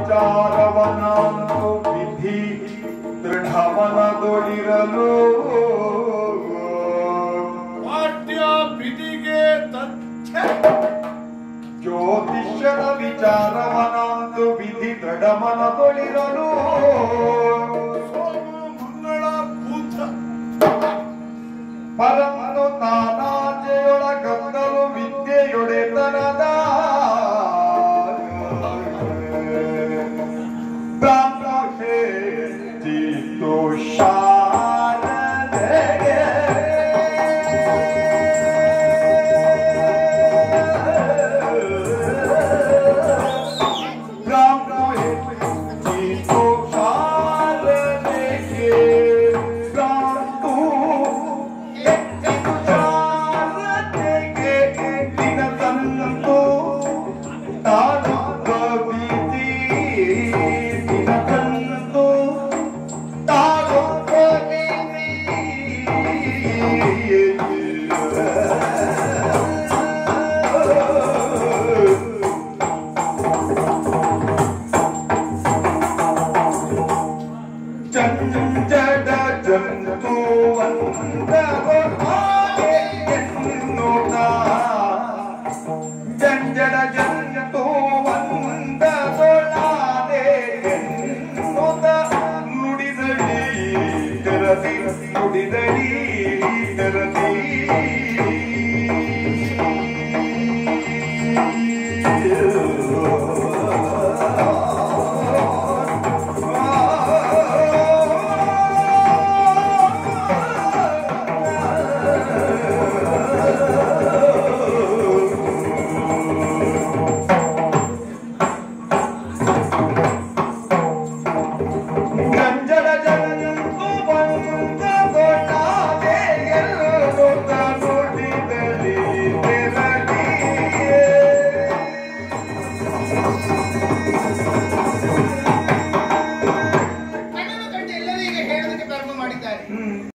ವಿಚಾರವನಂತು ವಿಧಿ ದೃಢಮನದೊಳಿರಲು ಪಾಠ್ಯ ವಿಧಿಗೆ ಜ್ಯೋತಿಷ್ಯದ ವಿಚಾರವನಂತು ವಿಧಿ ದೃಢಮನದೊಳಿರಲು ಸೋಮ ಮಂಗಳ ಬುಧ ಪರಮನು ತಾನಾಚೆಯೊಳಗಂದರು ವಿದ್ಯೆಯೊಡೆತನದ ಬ್ರಾಹ್ಮಣೇ ತೀರ್ಥೋ ಶಾರದೆಗೆ ಬ್ರಾಹ್ಮಣೇ ತೀರ್ಥೋ ಶಾರದೆಗೆ ಜಡ ಜಂತು ಜಂಜಡ ಜಂತು ವಂದ ಸೊಳಾದೆ ನುಡಿದಡಿ ತೆರದಿ ನುಡಿದಡಿ ತೆರದಿ